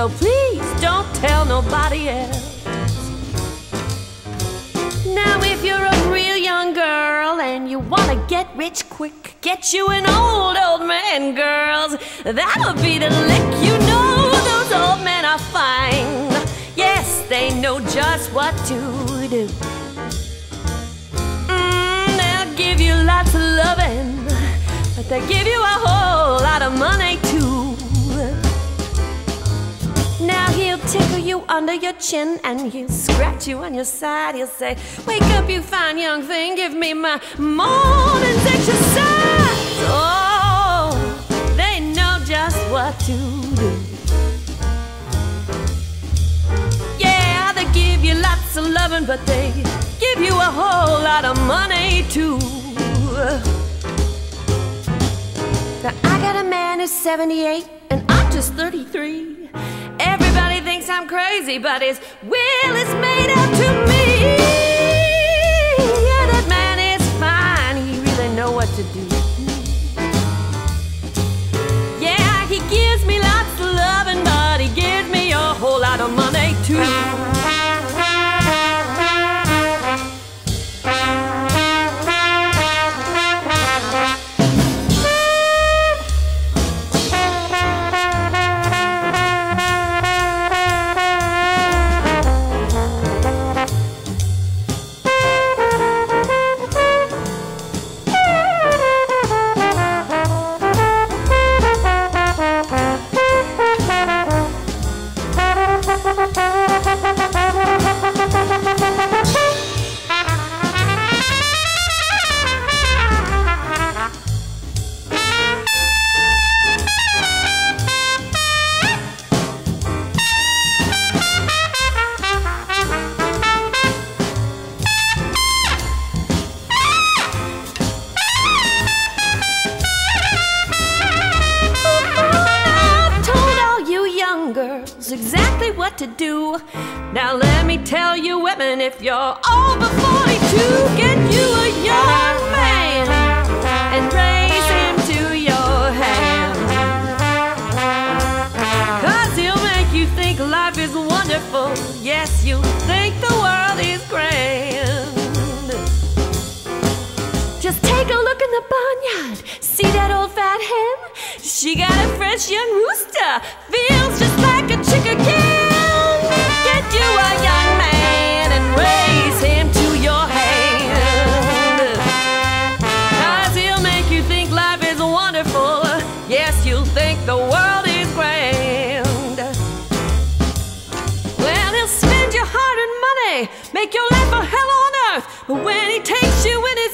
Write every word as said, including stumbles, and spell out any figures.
so please don't tell nobody else. Now if you're a real young girl and you wanna get rich quick, get you an old, old man, girls. That'll be the lick. You know those old men are fine. Yes, they know just what to do. Mm, they'll give you lots of loving, but they give you a whole lot of money too. Now he'll tickle you under your chin and he'll scratch you on your side. He'll say, wake up you fine young thing, give me my morning's exercise. Oh, they know just what to do. Yeah, they give you lots of loving, but they give you a whole lot of money too. Now I got a man who's seventy-eight and I'm just thirty-three. Everybody thinks I'm crazy, but his will is made up to me. Yeah, that man is fine, he really know what to do. Yeah, he gives me lots of loving, but he gives me a whole lot of money too. Exactly what to do. Now let me tell you women, if you're over forty-two, get you a young man and raise him to your hand, 'cause he'll make you think life is wonderful. Yes, you think the world is grand. Just take a look in the barnyard, see that old fat hen? She got a fresh young rooster, feels just like a chick again. Get you a young man and raise him to your hand, 'cause he'll make you think life is wonderful. Yes, you'll think the world is grand. Well, he'll spend your hard-earned money, make your life a hell on earth, but when he takes you in his